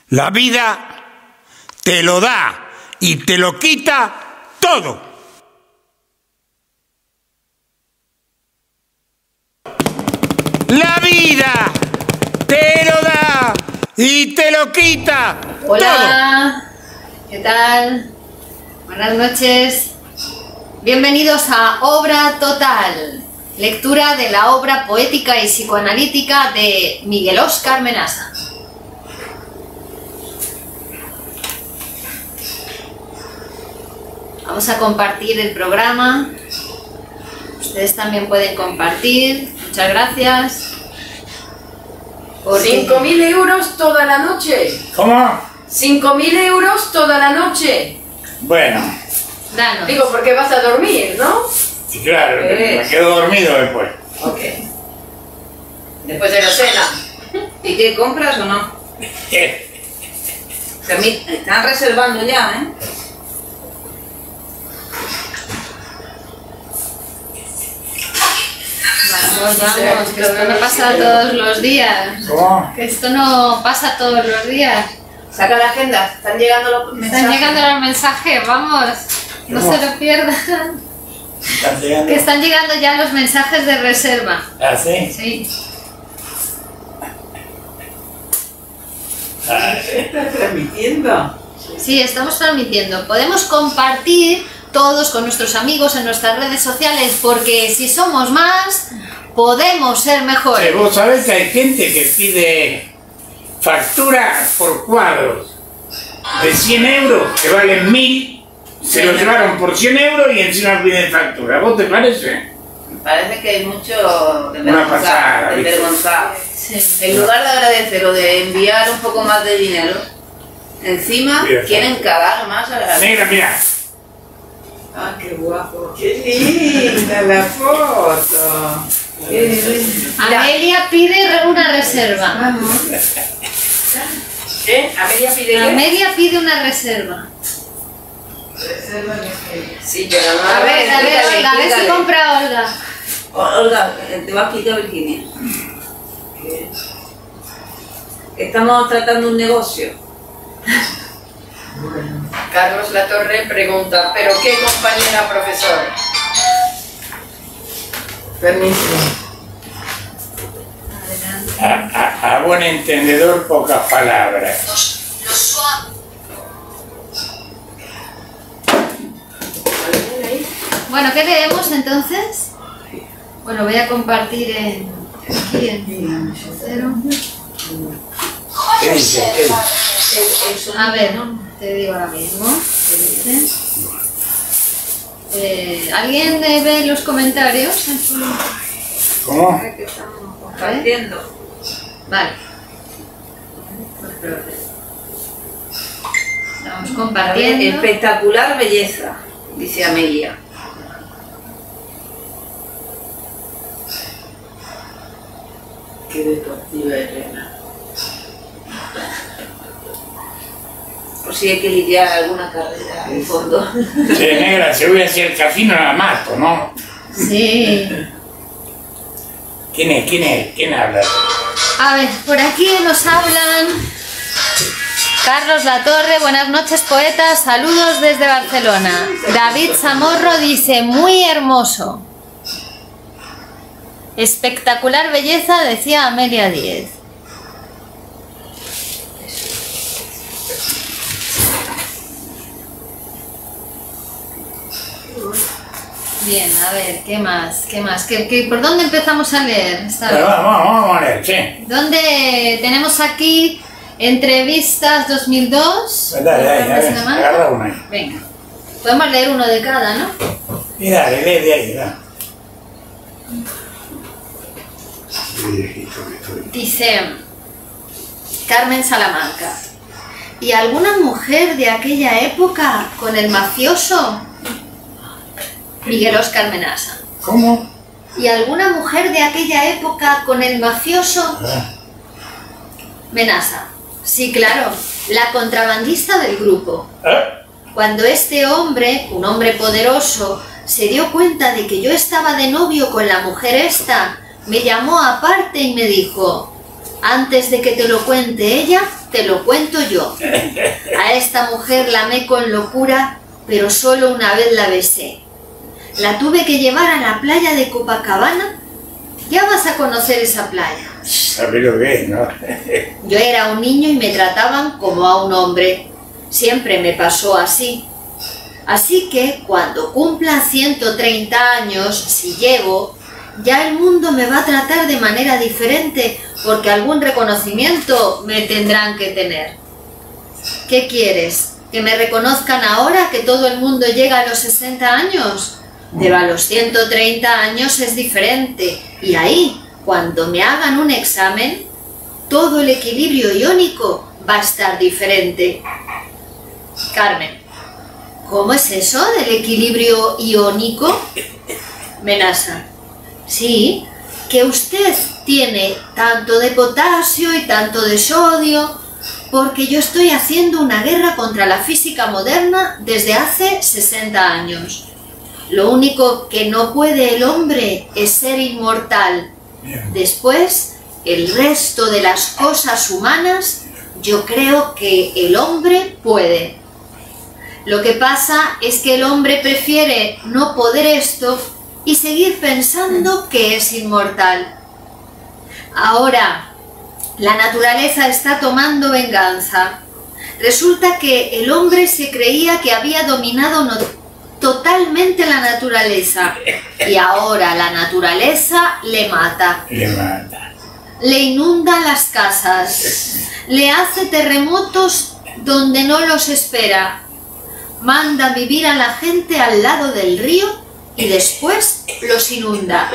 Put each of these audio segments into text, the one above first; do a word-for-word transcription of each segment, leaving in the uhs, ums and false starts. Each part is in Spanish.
La vida te lo da y te lo quita todo. La vida te lo da y te lo quita Hola, todo. ¿Qué tal? Buenas noches. Bienvenidos a Obra Total, lectura de la obra poética y psicoanalítica de Miguel Óscar Menasa. Vamos a compartir el programa. Ustedes también pueden compartir. Muchas gracias. cinco mil euros toda la noche. ¿Cómo? cinco mil euros toda la noche. Bueno. Danos. Digo, porque vas a dormir, ¿no? Sí, claro, ¿Qué? me quedo dormido después. Ok. Después de la cena. ¿Y qué, compras o no? Permit- Están reservando ya, ¿eh? Vamos, vamos, que esto no pasa todos los días. ¿Cómo? Que esto no pasa todos los días. Saca la agenda, están llegando los mensajes. Están llegando los mensajes, vamos. No ¿Cómo? se lo pierdan. ¿Estás llegando? Que están llegando ya los mensajes de reserva. ¿Ah, sí? Sí. ¿Estás transmitiendo? Sí, estamos transmitiendo. Podemos compartir todos con nuestros amigos en nuestras redes sociales, porque si somos más, podemos ser Sí, mejores. vos sabés que hay gente que pide factura por cuadros de cien euros que valen mil, se lo llevaron por cien euros y encima piden factura. ¿Vos te parece? Me parece que hay mucho de Una pasada, vergonzar. De ¿viste? vergonzar. Sí. En lugar de agradecer o de enviar un poco más de dinero, encima Mira, quieren cagar más a la Negra, mira. Ah, qué guapo. ¡Qué linda la foto! Qué linda. Amelia pide una reserva. ¿Eh? Amelia pide qué? Amelia pide una reserva. Sí, pero no. A ver, a ver, explícale, Olga, a ver si explícale. compra Olga. O- Olga, te va a explicar Virginia. Estamos tratando un negocio. Carlos Latorre pregunta, ¿pero qué compañera profesora? Permiso. A, a- a buen entendedor, pocas palabras. Bueno, ¿qué leemos entonces? Bueno, voy a compartir en... aquí en cero. ¿Qué dice? ¿Qué dice? A ver, te digo ahora mismo. ¿Qué dice? Eh, ¿Alguien eh, ve los comentarios? en su- ¿Cómo? Que estamos compartiendo. Vale. Pues espérate. Estamos compartiendo. Espectacular belleza, dice Amelia. Qué deportiva Elena. Por si hay que lidiar alguna carrera de fondo. Sí, negra, si voy a hacer el casino la mato, ¿no? Sí. ¿Quién es? ¿Quién es? ¿Quién habla? A ver, por aquí nos hablan Carlos Latorre, buenas noches poetas, saludos desde Barcelona. David Zamorro dice, muy hermoso. Espectacular belleza, decía Amelia Díez. Bien, a ver, ¿qué más? ¿Qué más? ¿Qué, qué- por dónde empezamos a leer esta Pero vez? vamos, vamos, vamos a leer, sí. ¿Dónde tenemos aquí entrevistas dos mil dos? Dale, dale, Carlos dale, Salamanca. agarra una ahí. Venga, podemos leer uno de cada, ¿no? Y dale, lee de ahí, da. Dice Carmen Salamanca. ¿Y alguna mujer de aquella época con el mafioso? Miguel Óscar Menasa. ¿Cómo? ¿Y alguna mujer de aquella época con el mafioso? Ah, Menasa. Sí, claro, la contrabandista del grupo. ¿eh? Cuando este hombre, un hombre poderoso, se dio cuenta de que yo estaba de novio con la mujer esta, me llamó aparte y me dijo: Antes de que te lo cuente ella, te lo cuento yo. A esta mujer la amé con locura, pero solo una vez la besé. La tuve que llevar a la playa de Copacabana. Ya vas a conocer esa playa. ¿Sabes lo que es, no? Yo era un niño y me trataban como a un hombre. Siempre me pasó así. Así que cuando cumpla ciento treinta años, si llego, ya el mundo me va a tratar de manera diferente, porque algún reconocimiento me tendrán que tener. ¿Qué quieres? ¿Que me reconozcan ahora que todo el mundo llega a los sesenta años? Pero a los ciento treinta años es diferente, y ahí, cuando me hagan un examen, todo el equilibrio iónico va a estar diferente. Carmen, ¿cómo es eso del equilibrio iónico? Menasa, sí, que usted tiene tanto de potasio y tanto de sodio, porque yo estoy haciendo una guerra contra la física moderna desde hace sesenta años. Lo único que no puede el hombre es ser inmortal. Después, el resto de las cosas humanas, yo creo que el hombre puede. Lo que pasa es que el hombre prefiere no poder esto y seguir pensando que es inmortal. Ahora, la naturaleza está tomando venganza. Resulta que el hombre se creía que había dominado no totalmente la naturaleza, y ahora la naturaleza le mata. Le mata. Le inunda las casas, le hace terremotos donde no los espera, manda vivir a la gente al lado del río y después los inunda.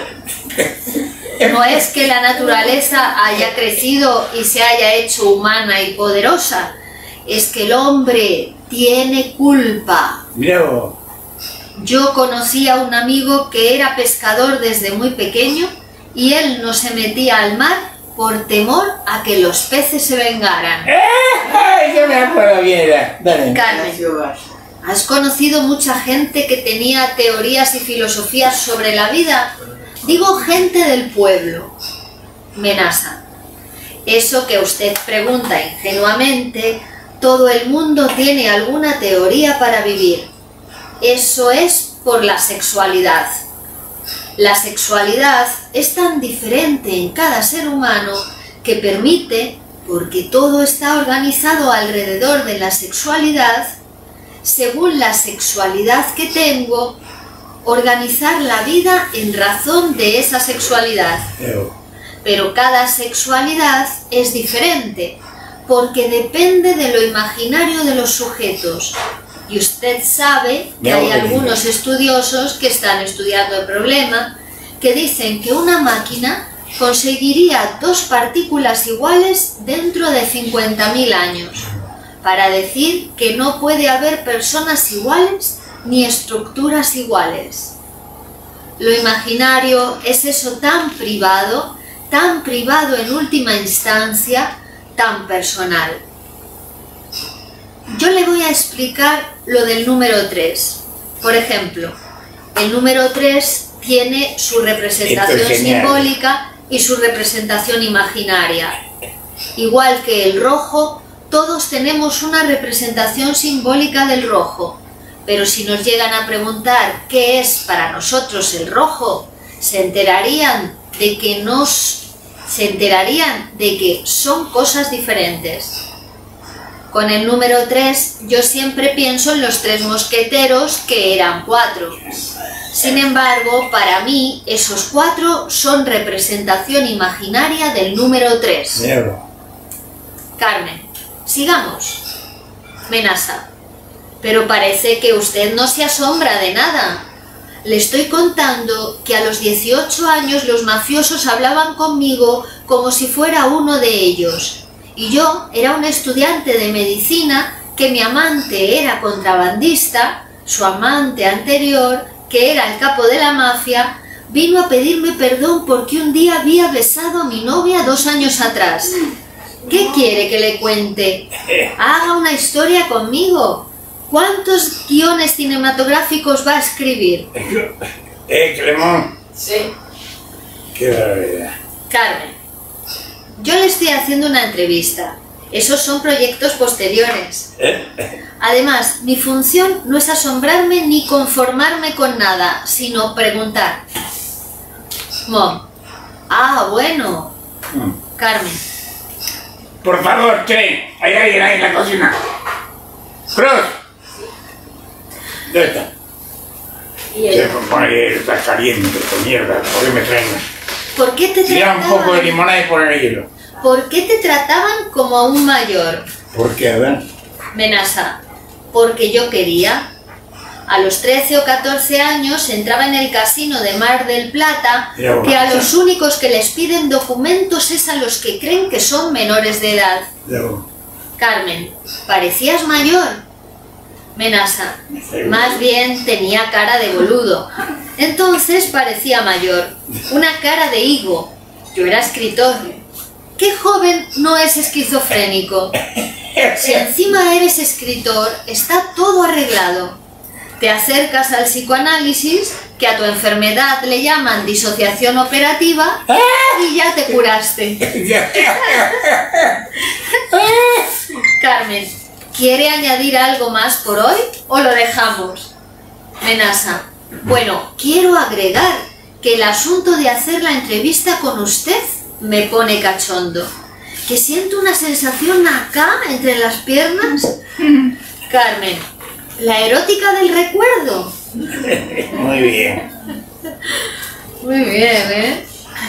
No es que la naturaleza haya crecido y se haya hecho humana y poderosa, es que el hombre tiene culpa. Mira vos. Yo conocí a un amigo que era pescador desde muy pequeño y él no se metía al mar por temor a que los peces se vengaran. ¡Ay, yo me acuerdo bien! Dale. Carmen, ¿has conocido mucha gente que tenía teorías y filosofías sobre la vida? Digo gente del pueblo. Menasa, eso que usted pregunta ingenuamente, todo el mundo tiene alguna teoría para vivir. Eso es por la sexualidad. La sexualidad es tan diferente en cada ser humano que permite, porque todo está organizado alrededor de la sexualidad, según la sexualidad que tengo, organizar la vida en razón de esa sexualidad. Pero cada sexualidad es diferente, porque depende de lo imaginario de los sujetos. Y usted sabe que hay algunos estudiosos que están estudiando el problema, que dicen que una máquina conseguiría dos partículas iguales dentro de cincuenta mil años, para decir que no puede haber personas iguales ni estructuras iguales. Lo imaginario es eso tan privado, tan privado en última instancia, tan personal. Yo le voy a explicar lo del número tres. Por ejemplo, el número tres tiene su representación simbólica y su representación imaginaria. Igual que el rojo, todos tenemos una representación simbólica del rojo, pero si nos llegan a preguntar qué es para nosotros el rojo, se enterarían de que nos se enterarían de que son cosas diferentes. Con el número tres yo siempre pienso en los tres mosqueteros, que eran cuatro. Sin embargo, para mí esos cuatro son representación imaginaria del número tres. Carmen, sigamos. Menasa, pero parece que usted no se asombra de nada. Le estoy contando que a los dieciocho años los mafiosos hablaban conmigo como si fuera uno de ellos. Y yo era un estudiante de medicina, que mi amante era contrabandista, su amante anterior, que era el capo de la mafia, vino a pedirme perdón porque un día había besado a mi novia dos años atrás. ¿Qué quiere que le cuente? Haga una historia conmigo. ¿Cuántos guiones cinematográficos va a escribir? ¿Eh, Clemón? Sí. Qué barbaridad. Carmen, yo le estoy haciendo una entrevista. Esos son proyectos posteriores. Además, mi función no es asombrarme ni conformarme con nada, sino preguntar. Mom. Ah, bueno. Carmen. Por favor, Che, hay alguien ahí en la cocina. Cruz. ¿Dónde está? Se pone, está caliente, con mierda. ¿Por qué me traen? ¿Por qué te Tira un trataban? poco de limonada y poner hielo. ¿Por qué te trataban como a un mayor? ¿Por qué, a ver? Menasa. Porque yo quería. A los trece o catorce años entraba en el casino de Mar del Plata, que a los únicos que les piden documentos es a los que creen que son menores de edad. Carmen, parecías mayor. Menasa, más bien tenía cara de boludo. Entonces parecía mayor, una cara de higo. Yo era escritor. ¿Qué joven no es esquizofrénico? Si encima eres escritor, está todo arreglado. Te acercas al psicoanálisis, que a tu enfermedad le llaman disociación operativa, y ya te curaste. Carmen, ¿quiere añadir algo más por hoy o lo dejamos? Menasa, bueno, quiero agregar que el asunto de hacer la entrevista con usted me pone cachondo. ¿Que siento una sensación acá entre las piernas? Carmen, la erótica del recuerdo. Muy bien. Muy bien, ¿eh?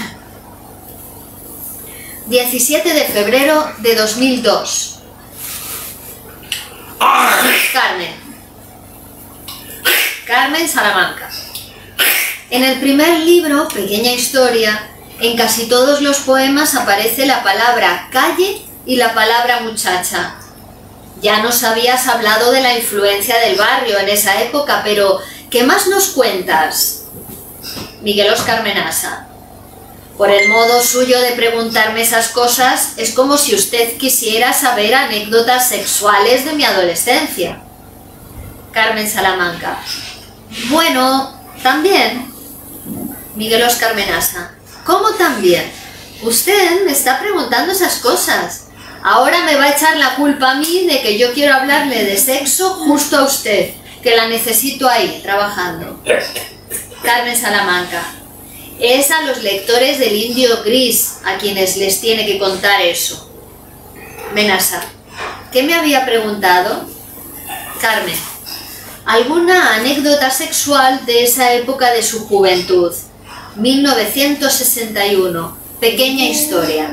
diecisiete de febrero de dos mil dos. Carmen. Carmen Salamanca. En el primer libro, Pequeña Historia, en casi todos los poemas aparece la palabra calle y la palabra muchacha. Ya nos habías hablado de la influencia del barrio en esa época, pero ¿qué más nos cuentas? Miguel Óscar Menasa. Por el modo suyo de preguntarme esas cosas, es como si usted quisiera saber anécdotas sexuales de mi adolescencia. Carmen Salamanca. Bueno, también. Miguel Óscar Menasa. ¿Cómo también? Usted me está preguntando esas cosas. Ahora me va a echar la culpa a mí de que yo quiero hablarle de sexo justo a usted, que la necesito ahí, trabajando. Carmen Salamanca. Es a los lectores del Indio Gris a quienes les tiene que contar eso. Menasa. ¿Qué me había preguntado? Carmen. ¿Alguna anécdota sexual de esa época de su juventud? mil novecientos sesenta y uno. Pequeña Historia.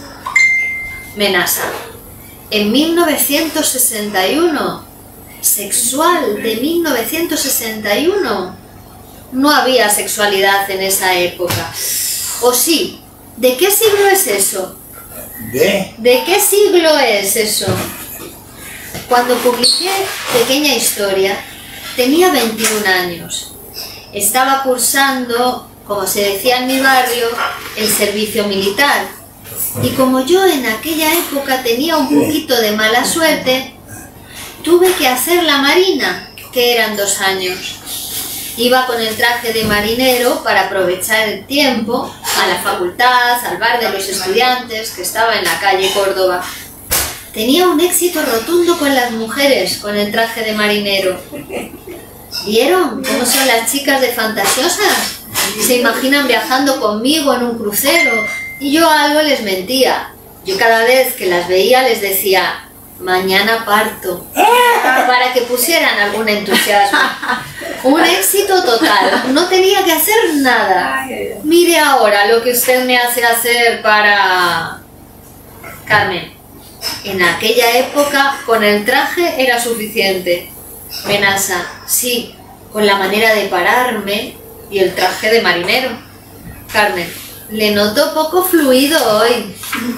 Menasa. En mil novecientos sesenta y uno. Sexual de mil novecientos sesenta y uno. No había sexualidad en esa época. ¿O sí? ¿De qué siglo es eso? ¿De? ¿De qué siglo es eso? Cuando publiqué Pequeña Historia, tenía veintiún años. Estaba cursando, como se decía en mi barrio, el servicio militar. Y como yo en aquella época tenía un poquito de mala suerte, tuve que hacer la marina, que eran dos años. Iba con el traje de marinero para aprovechar el tiempo, a la facultad, al bar de los estudiantes, que estaba en la calle Córdoba. Tenía un éxito rotundo con las mujeres, con el traje de marinero. ¿Vieron cómo son las chicas de fantasiosas? Se imaginan viajando conmigo en un crucero, y yo algo les mentía. Yo cada vez que las veía les decía, mañana parto, para que pusieran algún entusiasmo. Un éxito total, no tenía que hacer nada. Mire ahora lo que usted me hace hacer para... Carmen, en aquella época con el traje era suficiente. Menasa, sí, con la manera de pararme y el traje de marinero. Carmen, le noto poco fluido hoy.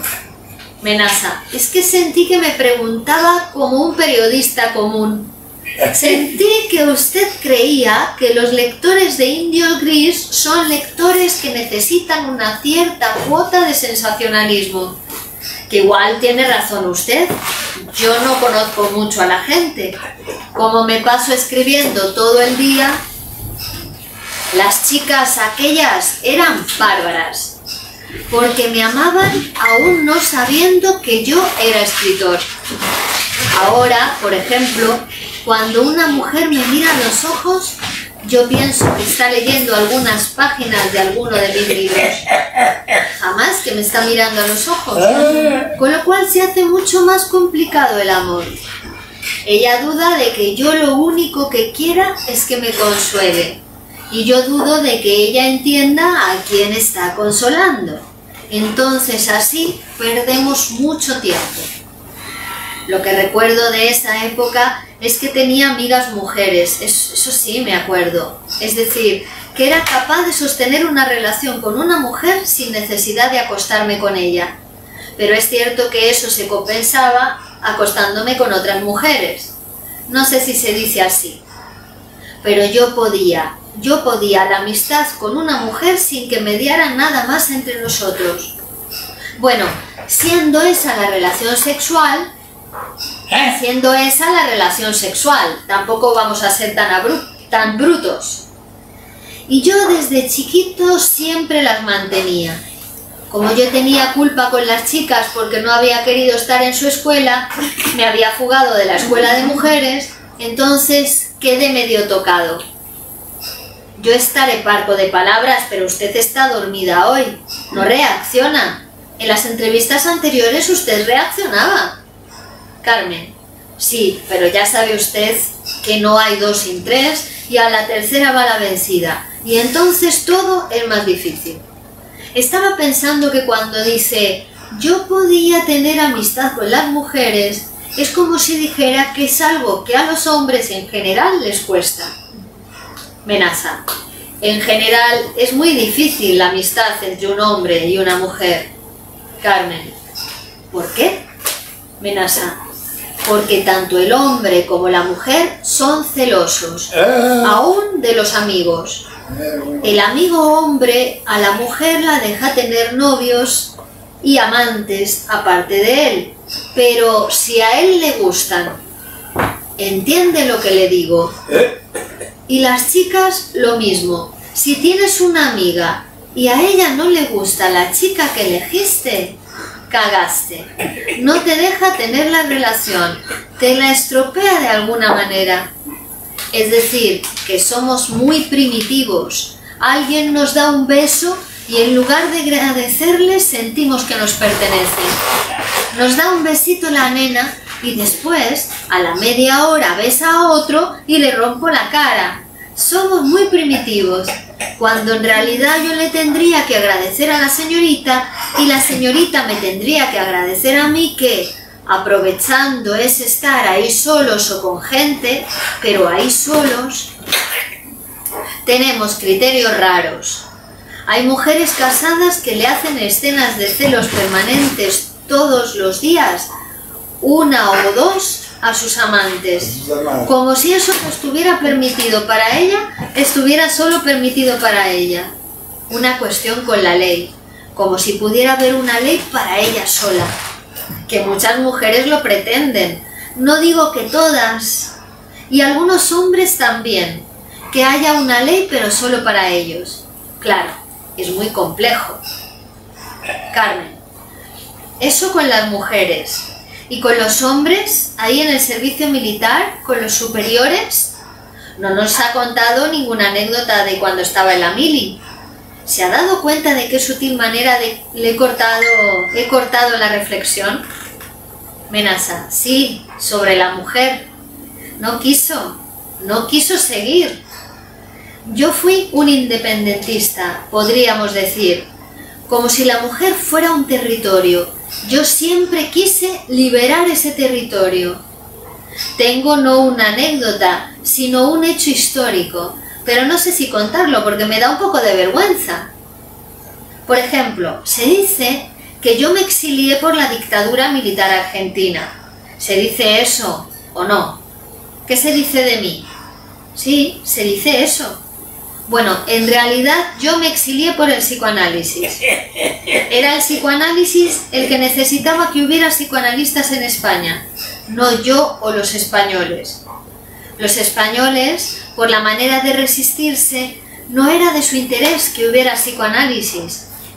Menasa, es que sentí que me preguntaba como un periodista común. Sentí que usted creía que los lectores de Indio Gris son lectores que necesitan una cierta cuota de sensacionalismo. Que igual tiene razón usted. Yo no conozco mucho a la gente. Como me paso escribiendo todo el día, las chicas aquellas eran bárbaras. porque me amaban aún no sabiendo que yo era escritor. Ahora, por ejemplo, cuando una mujer me mira a los ojos, yo pienso que está leyendo algunas páginas de alguno de mis libros. Jamás que me está mirando a los ojos. Con lo cual se hace mucho más complicado el amor. Ella duda de que yo lo único que quiera es que me consuele. Y yo dudo de que ella entienda a quién está consolando. Entonces así perdemos mucho tiempo. Lo que recuerdo de esa época es que tenía amigas mujeres, eso, eso sí me acuerdo. Es decir, que era capaz de sostener una relación con una mujer sin necesidad de acostarme con ella. Pero es cierto que eso se compensaba acostándome con otras mujeres. No sé si se dice así. Pero yo podía, yo podía la amistad con una mujer sin que mediara nada más entre nosotros. Bueno, siendo esa la relación sexual, ¿Eh? siendo esa la relación sexual, tampoco vamos a ser tan, abru tan brutos. Y yo desde chiquito siempre las mantenía. Como yo tenía culpa con las chicas porque no había querido estar en su escuela, me había fugado de la escuela de mujeres, entonces quedé medio tocado. Yo estaré parco de palabras, pero usted está dormida hoy, no reacciona. En las entrevistas anteriores usted reaccionaba. Carmen, sí, pero ya sabe usted que no hay dos sin tres y a la tercera va la vencida. Y entonces todo es más difícil. Estaba pensando que cuando dice yo podía tener amistad con las mujeres, es como si dijera que es algo que a los hombres en general les cuesta. Menaza. En general es muy difícil la amistad entre un hombre y una mujer. Carmen. ¿Por qué? Menaza. Porque tanto el hombre como la mujer son celosos, aún de los amigos. El amigo hombre a la mujer la deja tener novios y amantes aparte de él, pero si a él le gustan, ¿entiende lo que le digo? Y las chicas lo mismo. Si tienes una amiga y a ella no le gusta la chica que elegiste, cagaste. No te deja tener la relación, te la estropea de alguna manera. Es decir, que somos muy primitivos. Alguien nos da un beso y en lugar de agradecerle sentimos que nos pertenece. Nos da un besito la nena y después, a la media hora, besa a otro y le rompo la cara. Somos muy primitivos, cuando en realidad yo le tendría que agradecer a la señorita y la señorita me tendría que agradecer a mí que, aprovechando ese estar ahí solos o con gente, pero ahí solos, tenemos criterios raros. Hay mujeres casadas que le hacen escenas de celos permanentes todos los días, una o dos, a sus amantes, como si eso no estuviera permitido para ella, estuviera solo permitido para ella. Una cuestión con la ley, como si pudiera haber una ley para ella sola, que muchas mujeres lo pretenden, no digo que todas, y algunos hombres también, que haya una ley pero solo para ellos. Claro, es muy complejo. Carmen, eso con las mujeres. ¿Y con los hombres, ahí en el servicio militar, con los superiores? No nos ha contado ninguna anécdota de cuando estaba en la mili. ¿Se ha dado cuenta de qué sutil manera de, le he cortado, he cortado la reflexión? Menaza, sí, sobre la mujer. No quiso, no quiso seguir. Yo fui un independentista, podríamos decir, como si la mujer fuera un territorio. Yo siempre quise liberar ese territorio. Tengo no una anécdota, sino un hecho histórico, pero no sé si contarlo porque me da un poco de vergüenza. Por ejemplo, se dice que yo me exilié por la dictadura militar argentina. ¿Se dice eso o no? ¿Qué se dice de mí? Sí, se dice eso. Bueno, en realidad yo me exilié por el psicoanálisis. Era el psicoanálisis el que necesitaba que hubiera psicoanalistas en España, no yo o los españoles. Los españoles, por la manera de resistirse, no era de su interés que hubiera psicoanálisis.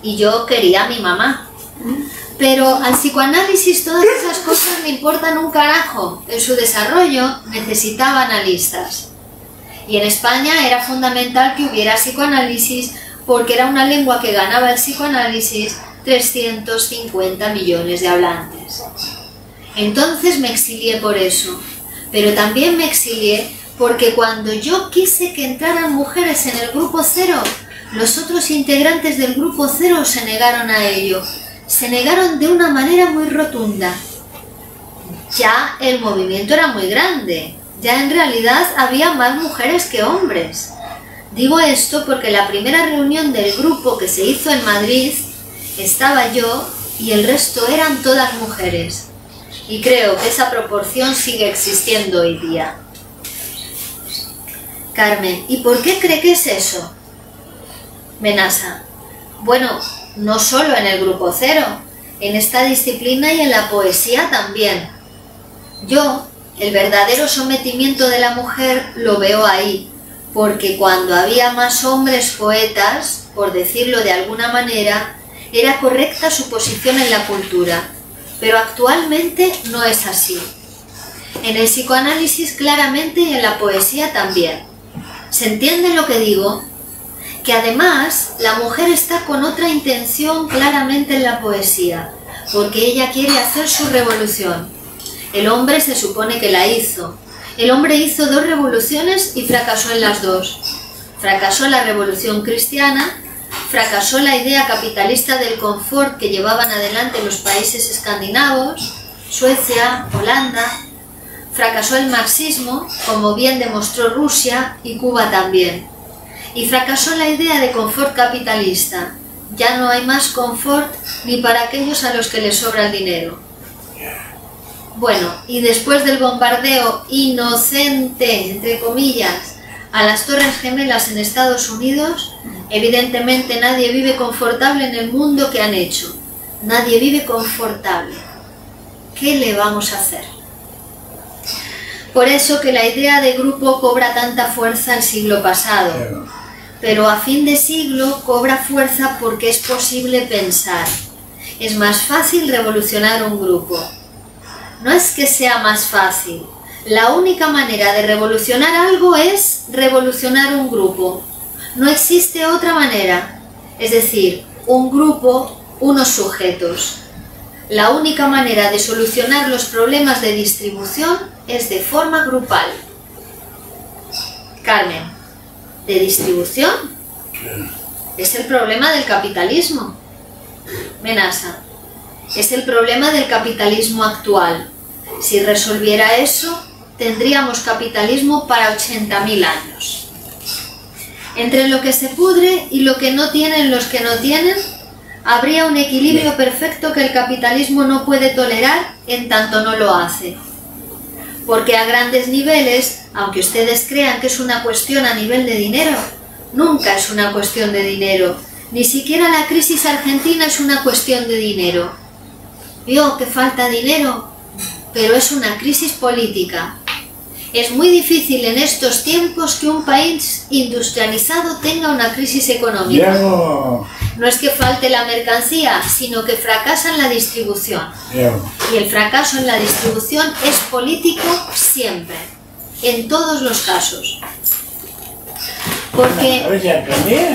y yo quería a mi mamá. Pero al psicoanálisis todas esas cosas le importan un carajo. En su desarrollo necesitaba analistas. Y en España era fundamental que hubiera psicoanálisis porque era una lengua que ganaba el psicoanálisis trescientos cincuenta millones de hablantes. Entonces me exilié por eso. Pero también me exilié porque cuando yo quise que entraran mujeres en el grupo cero, los otros integrantes del grupo cero se negaron a ello. Se negaron de una manera muy rotunda. Ya el movimiento era muy grande. Ya en realidad había más mujeres que hombres. Digo esto porque la primera reunión del grupo que se hizo en Madrid estaba yo y el resto eran todas mujeres. Y creo que esa proporción sigue existiendo hoy día. Carmen, ¿y por qué cree que es eso? Menasa, bueno, no solo en el grupo cero, en esta disciplina y en la poesía también. Yo, el verdadero sometimiento de la mujer lo veo ahí, porque cuando había más hombres poetas, por decirlo de alguna manera, era correcta su posición en la cultura, pero actualmente no es así. En el psicoanálisis claramente y en la poesía también. ¿Se entiende lo que digo? Que además la mujer está con otra intención claramente en la poesía, porque ella quiere hacer su revolución. El hombre se supone que la hizo. El hombre hizo dos revoluciones y fracasó en las dos. Fracasó la revolución cristiana, fracasó la idea capitalista del confort que llevaban adelante los países escandinavos, Suecia, Holanda, fracasó el marxismo, como bien demostró Rusia y Cuba también. Y fracasó la idea de confort capitalista. Ya no hay más confort ni para aquellos a los que les sobra el dinero. Bueno, y después del bombardeo inocente, entre comillas, a las Torres Gemelas en Estados Unidos, evidentemente nadie vive confortable en el mundo que han hecho. Nadie vive confortable. ¿Qué le vamos a hacer? Por eso que la idea de grupo cobra tanta fuerza el siglo pasado. Pero a fin de siglo cobra fuerza porque es posible pensar. Es más fácil revolucionar un grupo. No es que sea más fácil. La única manera de revolucionar algo es revolucionar un grupo. No existe otra manera. Es decir, un grupo, unos sujetos. La única manera de solucionar los problemas de distribución es de forma grupal. Carmen, ¿de distribución? Es el problema del capitalismo. Menasa, es el problema del capitalismo actual. Si resolviera eso, tendríamos capitalismo para ochenta mil años. Entre lo que se pudre y lo que no tienen los que no tienen, habría un equilibrio perfecto que el capitalismo no puede tolerar en tanto no lo hace. Porque a grandes niveles, aunque ustedes crean que es una cuestión a nivel de dinero, nunca es una cuestión de dinero. Ni siquiera la crisis argentina es una cuestión de dinero. Vio que falta dinero, pero es una crisis política. Es muy difícil en estos tiempos que un país industrializado tenga una crisis económica. No. No es que falte la mercancía, sino que fracasa en la distribución. Y el fracaso en la distribución es político siempre, en todos los casos. Porque... A ver si aprendí.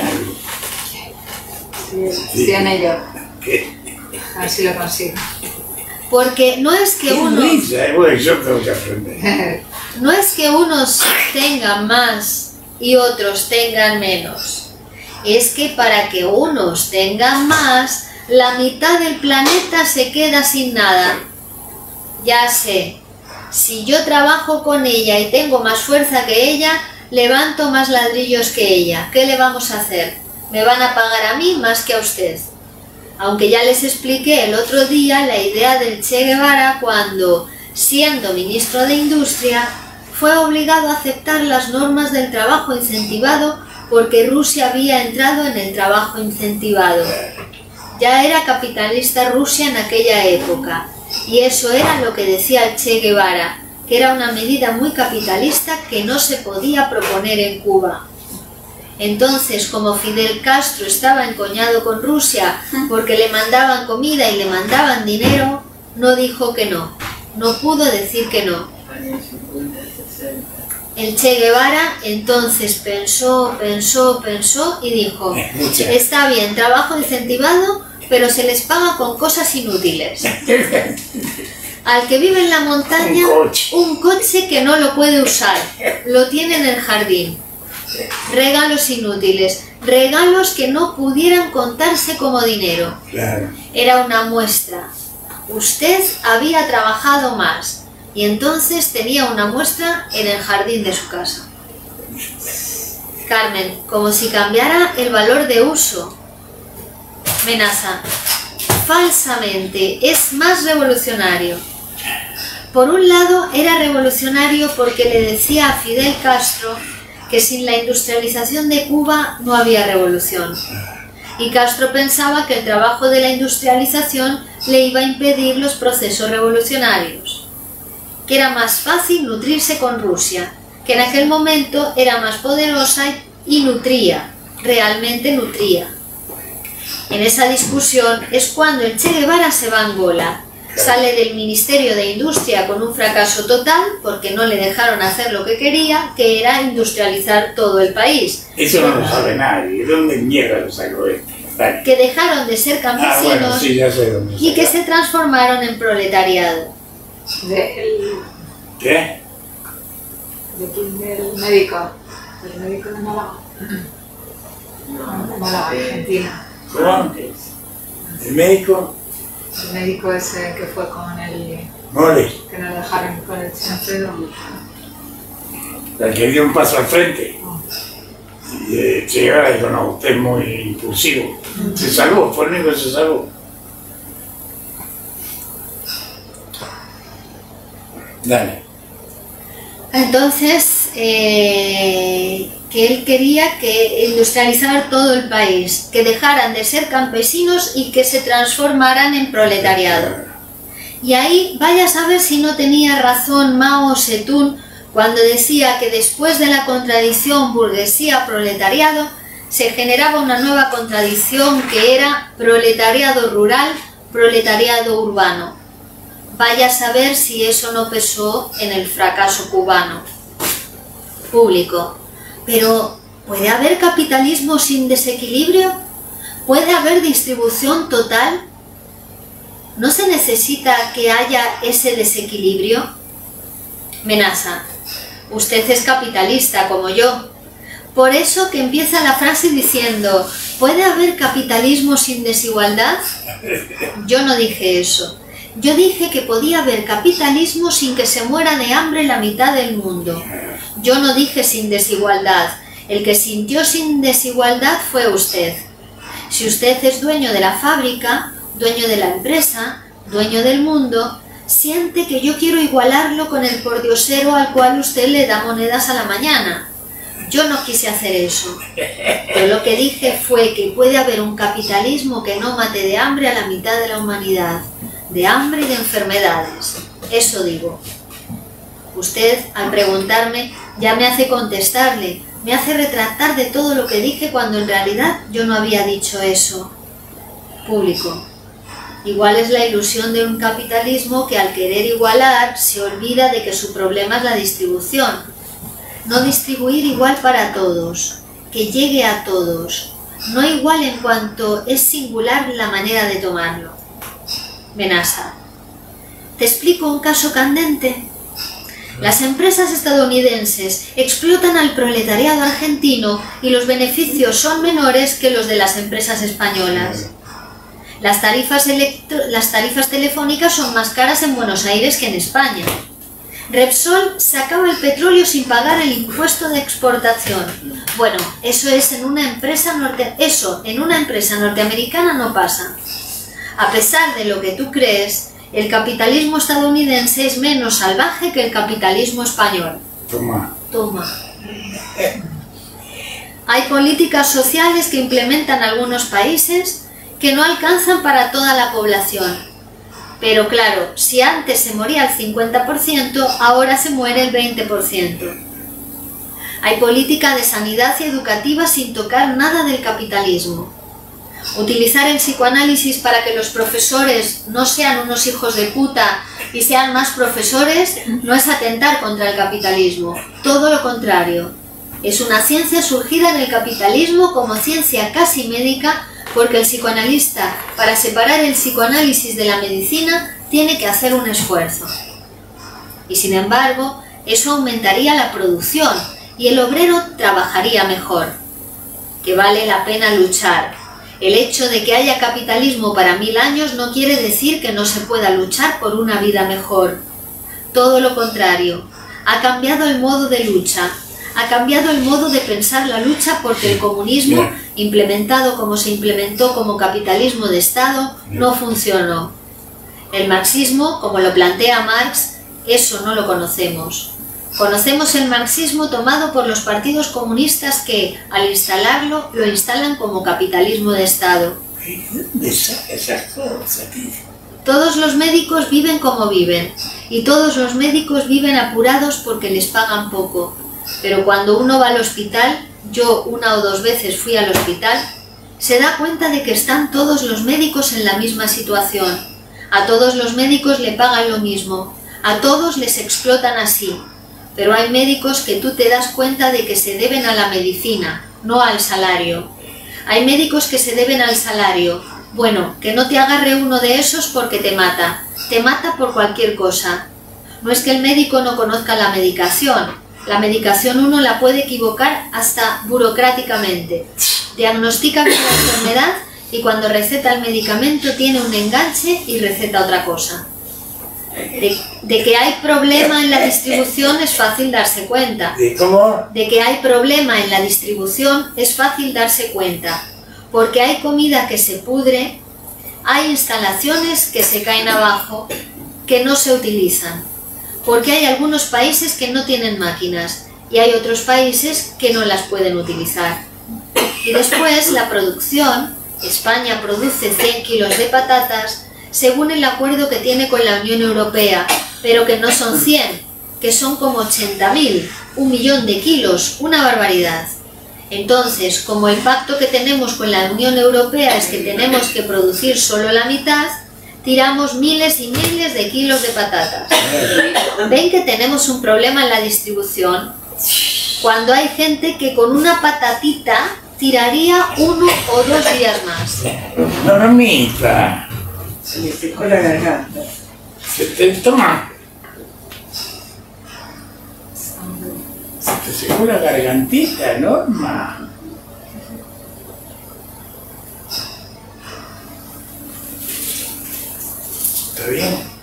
Sí, sí, en ello. A ver si lo consigo. Porque no es que uno... Bueno, yo tengo que aprender. No es que unos tengan más y otros tengan menos. Es que para que unos tengan más, la mitad del planeta se queda sin nada. Ya sé, si yo trabajo con ella y tengo más fuerza que ella, levanto más ladrillos que ella. ¿Qué le vamos a hacer? Me van a pagar a mí más que a usted. Aunque ya les expliqué el otro día la idea del Che Guevara cuando, siendo ministro de Industria, fue obligado a aceptar las normas del trabajo incentivado porque Rusia había entrado en el trabajo incentivado. Ya era capitalista Rusia en aquella época, y eso era lo que decía el Che Guevara, que era una medida muy capitalista que no se podía proponer en Cuba. Entonces, como Fidel Castro estaba encoñado con Rusia porque le mandaban comida y le mandaban dinero, no dijo que no, no pudo decir que no. El Che Guevara entonces pensó, pensó, pensó y dijo: está bien, trabajo incentivado, pero se les paga con cosas inútiles. Al que vive en la montaña, Un coche. un coche que no lo puede usar, lo tiene en el jardín. Regalos inútiles, regalos que no pudieran contarse como dinero. Claro. Era una muestra. Usted había trabajado más y entonces tenía una muestra en el jardín de su casa. Carmen, como si cambiara el valor de uso. Menaza, falsamente, es más revolucionario. Por un lado, era revolucionario porque le decía a Fidel Castro que sin la industrialización de Cuba no había revolución. Y Castro pensaba que el trabajo de la industrialización le iba a impedir los procesos revolucionarios. Que era más fácil nutrirse con Rusia, que en aquel momento era más poderosa y nutría, realmente nutría. En esa discusión es cuando el Che Guevara se va a Angola. Sale del Ministerio de Industria con un fracaso total porque no le dejaron hacer lo que quería, que era industrializar todo el país. Eso no lo sabe nadie. ¿De dónde mierda lo sacó esto? Vale. Que dejaron de ser campesinos Ah, bueno, sí, ya sé dónde y que saca. se transformaron en proletariado. De, el, ¿Qué? de quién, del médico. Del médico de Málaga. De Málaga, Argentina. ¿Cómo? ¿El médico? El médico ese que fue con el... Mole. que nos dejaron con el Chancedo. La que dio un paso al frente. Y eh, Che Guevara dijo: no, usted es muy impulsivo. Se salvó, fue el único que se salvó. Dale. Entonces, eh, que él quería que industrializar todo el país, que dejaran de ser campesinos y que se transformaran en proletariado. Y ahí vaya a saber si no tenía razón Mao Zedong cuando decía que después de la contradicción burguesía-proletariado se generaba una nueva contradicción que era proletariado rural, proletariado urbano. Vaya a saber si eso no pesó en el fracaso cubano. Público. Pero, ¿puede haber capitalismo sin desequilibrio? ¿Puede haber distribución total? ¿No se necesita que haya ese desequilibrio? Menaza. Usted es capitalista como yo. Por eso que empieza la frase diciendo: ¿puede haber capitalismo sin desigualdad? Yo no dije eso. Yo dije que podía haber capitalismo sin que se muera de hambre la mitad del mundo. Yo no dije sin desigualdad. El que sintió sin desigualdad fue usted. Si usted es dueño de la fábrica, dueño de la empresa, dueño del mundo, siente que yo quiero igualarlo con el pordiosero al cual usted le da monedas a la mañana. Yo no quise hacer eso. Pero lo que dije fue que puede haber un capitalismo que no mate de hambre a la mitad de la humanidad. De hambre y de enfermedades. Eso digo. Usted, al preguntarme, ya me hace contestarle, me hace retractar de todo lo que dije cuando en realidad yo no había dicho eso. Público. Igual es la ilusión de un capitalismo que al querer igualar se olvida de que su problema es la distribución. No distribuir igual para todos, que llegue a todos, no igual en cuanto es singular la manera de tomarlo. Menaza. ¿Te explico un caso candente? Las empresas estadounidenses explotan al proletariado argentino y los beneficios son menores que los de las empresas españolas. Las tarifas, electro- las tarifas telefónicas son más caras en Buenos Aires que en España. Repsol sacaba el petróleo sin pagar el impuesto de exportación. Bueno, eso es en una empresa norte- eso en una empresa norteamericana no pasa. A pesar de lo que tú crees, el capitalismo estadounidense es menos salvaje que el capitalismo español. Toma. Toma. Hay políticas sociales que implementan algunos países que no alcanzan para toda la población. Pero claro, si antes se moría el cincuenta por ciento, ahora se muere el veinte por ciento. Hay política de sanidad y educativa sin tocar nada del capitalismo. Utilizar el psicoanálisis para que los profesores no sean unos hijos de puta y sean más profesores no es atentar contra el capitalismo, todo lo contrario. Es una ciencia surgida en el capitalismo como ciencia casi médica, porque el psicoanalista, para separar el psicoanálisis de la medicina, tiene que hacer un esfuerzo. Y sin embargo, eso aumentaría la producción y el obrero trabajaría mejor. Que vale la pena luchar. El hecho de que haya capitalismo para mil años no quiere decir que no se pueda luchar por una vida mejor. Todo lo contrario, ha cambiado el modo de lucha, ha cambiado el modo de pensar la lucha porque el comunismo, implementado como se implementó como capitalismo de Estado, no funcionó. El marxismo, como lo plantea Marx, eso no lo conocemos. Conocemos el marxismo tomado por los partidos comunistas que, al instalarlo, lo instalan como capitalismo de Estado. Todos los médicos viven como viven, y todos los médicos viven apurados porque les pagan poco. Pero cuando uno va al hospital, yo una o dos veces fui al hospital, se da cuenta de que están todos los médicos en la misma situación. A todos los médicos le pagan lo mismo, a todos les explotan así. Pero hay médicos que tú te das cuenta de que se deben a la medicina, no al salario. Hay médicos que se deben al salario. Bueno, que no te agarre uno de esos porque te mata. Te mata por cualquier cosa. No es que el médico no conozca la medicación. La medicación uno la puede equivocar hasta burocráticamente. Diagnostica una enfermedad y cuando receta el medicamento tiene un enganche y receta otra cosa. De, de que hay problema en la distribución es fácil darse cuenta. ¿De cómo? De que hay problema en la distribución es fácil darse cuenta. Porque hay comida que se pudre, hay instalaciones que se caen abajo, que no se utilizan. Porque hay algunos países que no tienen máquinas y hay otros países que no las pueden utilizar. Y después la producción, España produce cien kilos de patatas, según el acuerdo que tiene con la Unión Europea, pero que no son cien, que son como ochenta mil, un millón de kilos, una barbaridad. Entonces, como el pacto que tenemos con la Unión Europea es que tenemos que producir solo la mitad, tiramos miles y miles de kilos de patatas. ¿Ven que tenemos un problema en la distribución? Cuando hay gente que con una patatita tiraría uno o dos días más. Normita. Se me secó la garganta. Se te toma. Se te secó la gargantita, Norma. ¿Está bien?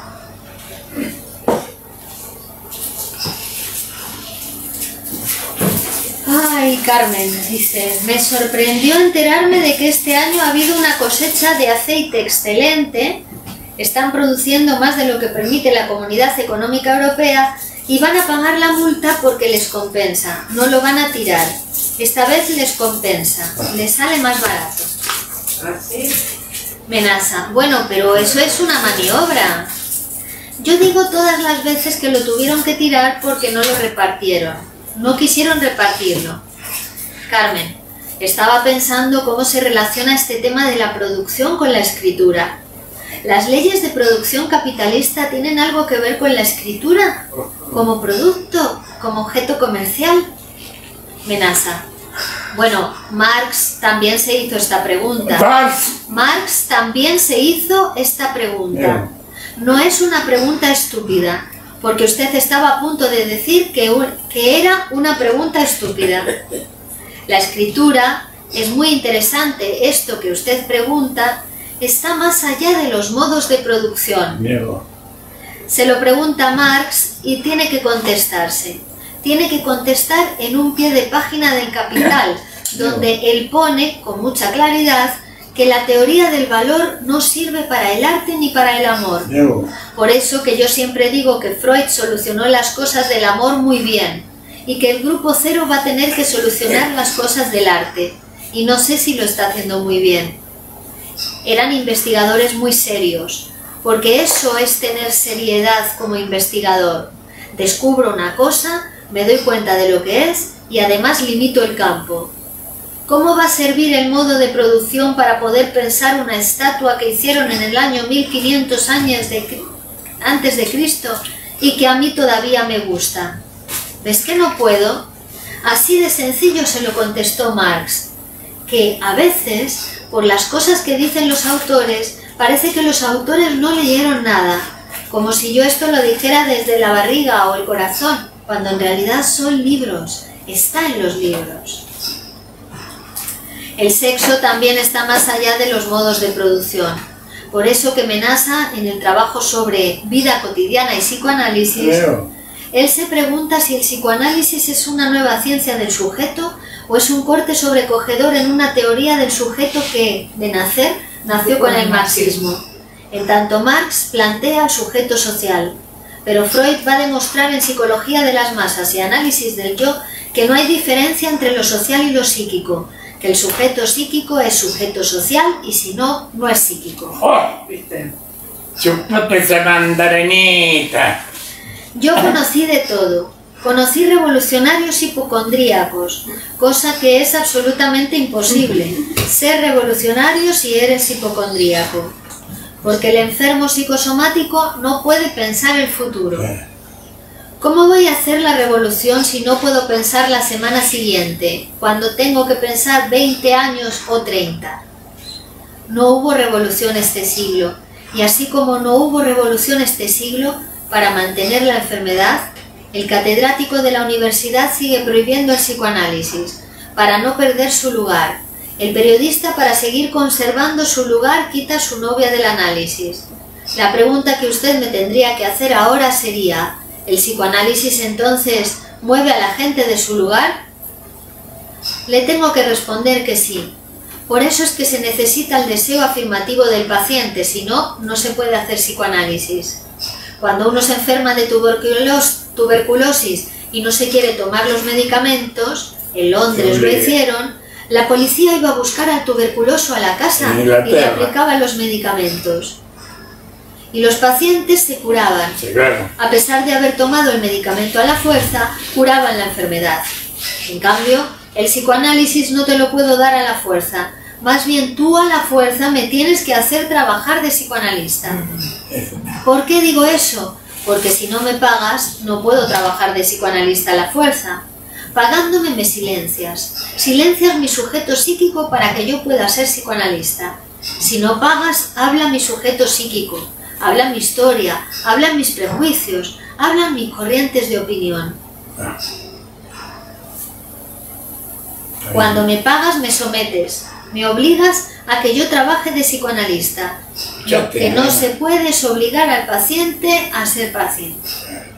Ay, Carmen, dice, me sorprendió enterarme de que este año ha habido una cosecha de aceite excelente, están produciendo más de lo que permite la Comunidad Económica Europea y van a pagar la multa porque les compensa, no lo van a tirar, esta vez les compensa, les sale más barato. ¿Así? Menaza, bueno, pero eso es una maniobra. Yo digo todas las veces que lo tuvieron que tirar porque no lo repartieron. No quisieron repartirlo. Carmen, estaba pensando cómo se relaciona este tema de la producción con la escritura. ¿Las leyes de producción capitalista tienen algo que ver con la escritura? ¿Como producto? ¿Como objeto comercial? Menaza. Bueno, Marx también se hizo esta pregunta. Marx también se hizo esta pregunta. No es una pregunta estúpida. Porque usted estaba a punto de decir que, un, que era una pregunta estúpida. La escritura es muy interesante. Esto que usted pregunta está más allá de los modos de producción. Se lo pregunta Marx y tiene que contestarse. Tiene que contestar en un pie de página del Capital, donde él pone con mucha claridad que la teoría del valor no sirve para el arte ni para el amor. Por eso que yo siempre digo que Freud solucionó las cosas del amor muy bien y que el grupo cero va a tener que solucionar las cosas del arte. Y no sé si lo está haciendo muy bien. Eran investigadores muy serios, porque eso es tener seriedad como investigador. Descubro una cosa, Me doy cuenta de lo que es y además limito el campo. ¿Cómo va a servir el modo de producción para poder pensar una estatua que hicieron en el año mil quinientos años de, antes de Cristo y que a mí todavía me gusta? ¿Ves que no puedo? Así de sencillo se lo contestó Marx, que a veces, por las cosas que dicen los autores, parece que los autores no leyeron nada, como si yo esto lo dijera desde la barriga o el corazón, cuando en realidad son libros, está en los libros. El sexo también está más allá de los modos de producción. Por eso que Menasa, en el trabajo sobre vida cotidiana y psicoanálisis, Leo. Él se pregunta si el psicoanálisis es una nueva ciencia del sujeto o es un corte sobrecogedor en una teoría del sujeto que, de nacer, nació con el marxismo. En tanto Marx plantea el sujeto social, pero Freud va a demostrar en Psicología de las Masas y Análisis del Yo que no hay diferencia entre lo social y lo psíquico, que el sujeto psíquico es sujeto social y si no, no es psíquico. ¡Oh! ¿Viste? Chupate esa mandarinita. Yo conocí de todo. Conocí revolucionarios hipocondríacos, cosa que es absolutamente imposible, ser revolucionario si eres hipocondríaco, porque el enfermo psicosomático no puede pensar el futuro. ¿Cómo voy a hacer la revolución si no puedo pensar la semana siguiente, cuando tengo que pensar veinte años o treinta? No hubo revolución este siglo, y así como no hubo revolución este siglo, para mantener la enfermedad, el catedrático de la universidad sigue prohibiendo el psicoanálisis, para no perder su lugar. El periodista, para seguir conservando su lugar, quita a su novia del análisis. La pregunta que usted me tendría que hacer ahora sería: ¿el psicoanálisis entonces mueve a la gente de su lugar? Le tengo que responder que sí. Por eso es que se necesita el deseo afirmativo del paciente, si no, no se puede hacer psicoanálisis. Cuando uno se enferma de tuberculos, tuberculosis y no se quiere tomar los medicamentos, en Londres lo hicieron, la policía iba a buscar al tuberculoso a la casa y le aplicaba los medicamentos. Y los pacientes se curaban. Sí, claro. A pesar de haber tomado el medicamento a la fuerza, curaban la enfermedad. En cambio, el psicoanálisis no te lo puedo dar a la fuerza. Más bien tú a la fuerza me tienes que hacer trabajar de psicoanalista. ¿Por qué digo eso? Porque si no me pagas, no puedo trabajar de psicoanalista a la fuerza. Pagándome me silencias. Silencias mi sujeto psíquico para que yo pueda ser psicoanalista. Si no pagas, habla mi sujeto psíquico. Hablan mi historia, hablan mis prejuicios, hablan mis corrientes de opinión. Cuando me pagas me sometes, me obligas a que yo trabaje de psicoanalista. Lo que no se puede es obligar al paciente a ser paciente.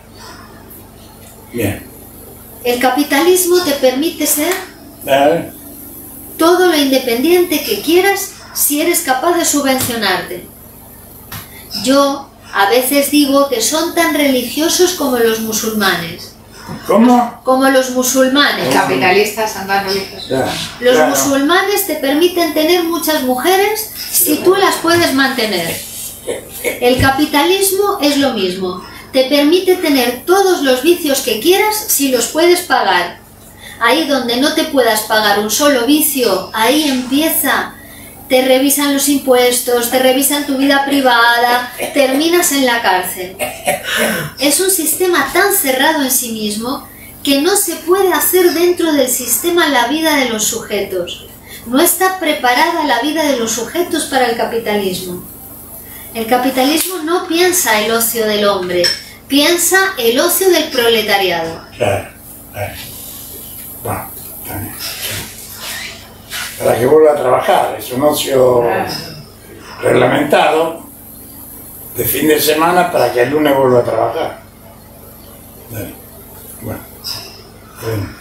Bien. El capitalismo te permite ser todo lo independiente que quieras si eres capaz de subvencionarte. Yo a veces digo que son tan religiosos como los musulmanes. ¿Cómo? Como los musulmanes. Capitalistas son tan religiosos. Ya, Los claro. musulmanes te permiten tener muchas mujeres si tú las puedes mantener. El capitalismo es lo mismo. Te permite tener todos los vicios que quieras si los puedes pagar. Ahí donde no te puedas pagar un solo vicio, ahí empieza. Te revisan los impuestos, te revisan tu vida privada, terminas en la cárcel. Es un sistema tan cerrado en sí mismo que no se puede hacer dentro del sistema la vida de los sujetos. No está preparada la vida de los sujetos para el capitalismo. El capitalismo no piensa el ocio del hombre, piensa el ocio del proletariado. Claro, claro. Bueno, también. Para que vuelva a trabajar, es un ocio reglamentado de fin de semana para que el lunes vuelva a trabajar. Dale. Bueno, bueno.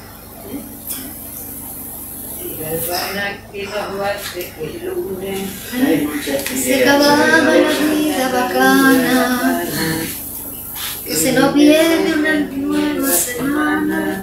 Se acababa la vida bacana, que se nos viene una nueva semana.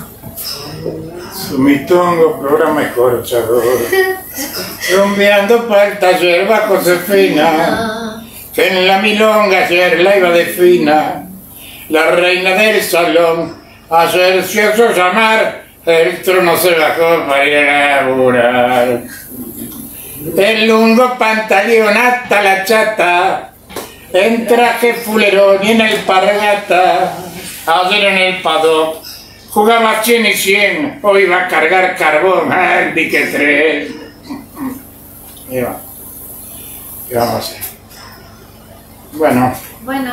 Sumitongo, programa escorchador, rumbeando para el taller bajo Josefina, que en la milonga ayer la iba de fina, la reina del salón, hacerse llamar, el trono se bajó para ir a laburar. El lungo pantaleón hasta la chata, en traje fulerón y en el pargata. Ayer en el paddock jugaba cien y cien, hoy va a cargar carbón, al dique tres. Y va. ¿Qué vamos a hacer? Bueno. Bueno.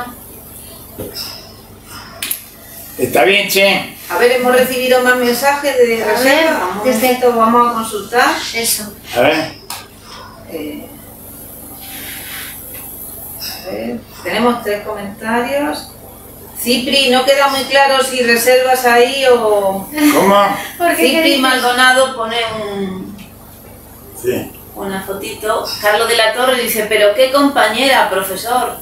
¿Está bien, che? A ver, hemos recibido más mensajes de A reserva. ver, Un desde- momentito, vamos a consultar. Eso. A ver. Eh, a ver, tenemos tres comentarios. Cipri, no queda muy claro si reservas ahí o... ¿Cómo? ¿Por qué Cipri queréis? Maldonado pone un, Sí. una fotito. Carlos de la Torre dice, pero qué compañera, profesor.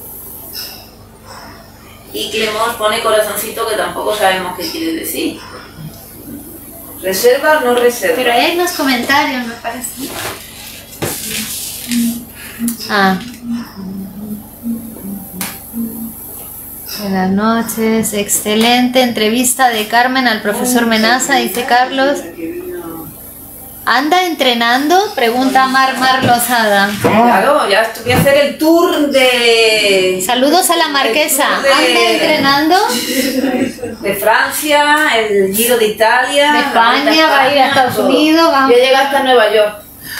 Y Clemos pone corazoncito que tampoco sabemos qué quiere decir. ¿Reserva o no reserva? Pero ahí hay más comentarios, me parece. Ah. Buenas noches, excelente entrevista de Carmen al profesor Menaza, dice Carlos. ¿Anda entrenando? Pregunta Mar Mar Lozada. ¿Cómo? Claro, ya voy a hacer el tour de... Saludos a la marquesa. el tour de- ¿Anda entrenando? De Francia, el Giro de Italia... De la Vuelta España, va a ir a Estados todo. Unidos, va- Yo llegué hasta Nueva York.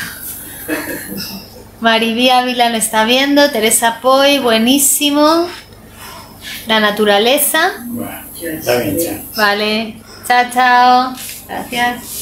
Maribí Ávila lo está viendo, Teresa Poy, buenísimo. La naturaleza. Bueno, está bien, che. Vale, chao, chao. Gracias.